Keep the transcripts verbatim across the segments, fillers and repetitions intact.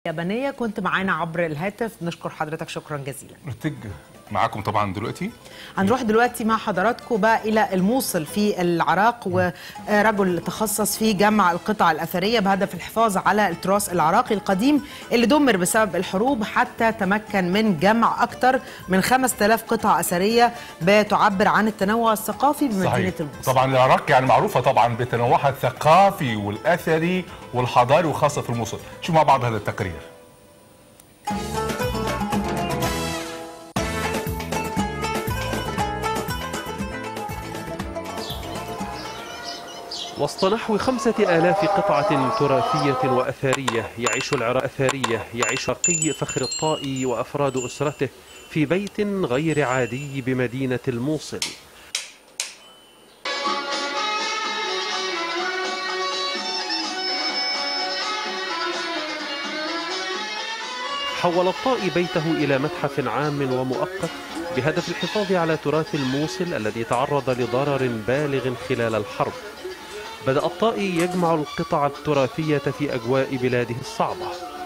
يابانية. كنت معانا عبر الهاتف، نشكر حضرتك شكرا جزيلا. رتج معاكم طبعا دلوقتي. هنروح دلوقتي مع حضراتكم بقى إلى الموصل في العراق، ورجل تخصص في جمع القطع الأثرية بهدف الحفاظ على التراث العراقي القديم اللي دمر بسبب الحروب، حتى تمكن من جمع أكثر من خمسة آلاف قطعة أثرية بتعبر عن التنوع الثقافي بمدينة الموصل. طبعا العراق يعني معروفة طبعا بتنوعها الثقافي والأثري والحضاري، وخاصة في الموصل. شوف مع بعض هذا التقرير. وسط نحو خمسة آلاف قطعة تراثية وأثرية يعيش العراق أثرية يعيش عراقي فخر الطائي وأفراد أسرته في بيت غير عادي بمدينة الموصل. حول الطائي بيته إلى متحف عام ومؤقت بهدف الحفاظ على تراث الموصل الذي تعرض لضرر بالغ خلال الحرب. بدأ الطائي يجمع القطع التراثية في أجواء بلاده الصعبة.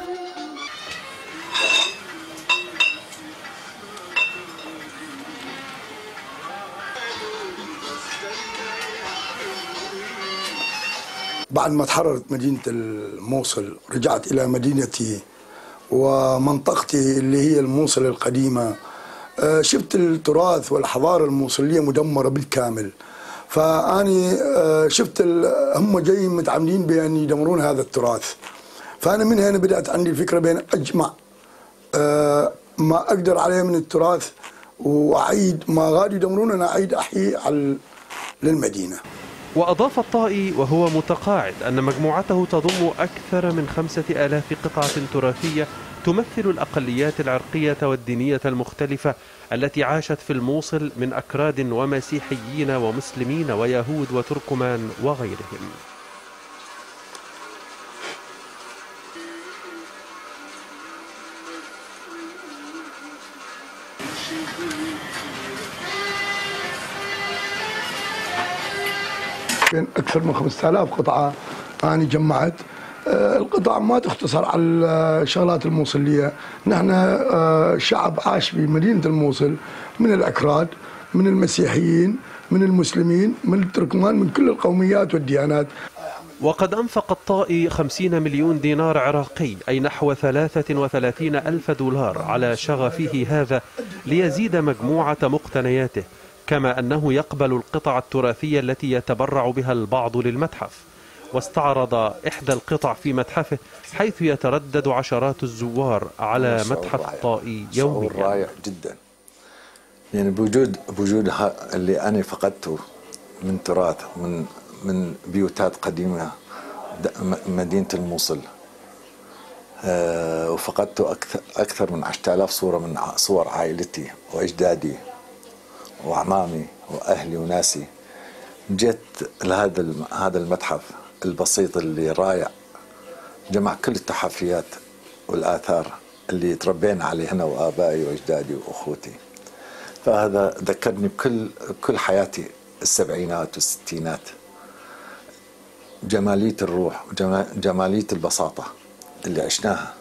بعد ما تحررت مدينة الموصل رجعت إلى مدينتي ومنطقتي اللي هي الموصل القديمة. شفت التراث والحضارة الموصلية مدمرة بالكامل، فأني شفت هم جايين متعمدين بأن يدمرون هذا التراث. فأنا من هنا بدأت عندي الفكرة بأن أجمع ما أقدر عليه من التراث وأعيد ما غادي يدمرون، أنا أعيد أحيي على للمدينة. وأضاف الطائي وهو متقاعد أن مجموعته تضم أكثر من خمسة آلاف قطعة تراثية تمثل الأقليات العرقية والدينية المختلفة التي عاشت في الموصل من أكراد ومسيحيين ومسلمين ويهود وتركمان وغيرهم. أكثر من خمسة آلاف قطعة أنا جمعت. القطع ما تختصر على الشغلات الموصلية. نحن شعب عاش في مدينة الموصل من الأكراد، من المسيحيين، من المسلمين، من التركمان، من كل القوميات والديانات. وقد أنفق الطائي خمسين مليون دينار عراقي أي نحو ثلاثة وثلاثين ألف دولار على شغفه هذا ليزيد مجموعة مقتنياته، كما أنه يقبل القطع التراثية التي يتبرع بها البعض للمتحف. واستعرض إحدى القطع في متحفه حيث يتردد عشرات الزوار على متحف الطائي يوميا. رائع جدا، يعني بوجود بوجود اللي أنا فقدته من تراث، من من بيوتات قديمة مدينة الموصل. أه وفقدت أكثر أكثر من عشرة آلاف صورة من صور عائلتي وأجدادي وأعمامي وأهلي وناسي. جيت لهذا هذا المتحف البسيط اللي رائع، جمع كل التحفيات والآثار اللي تربينا عليه أنا وآبائي وأجدادي وأخوتي. فهذا ذكرني بكل كل حياتي السبعينات والستينات، جمالية الروح وجمالية البساطة اللي عشناها.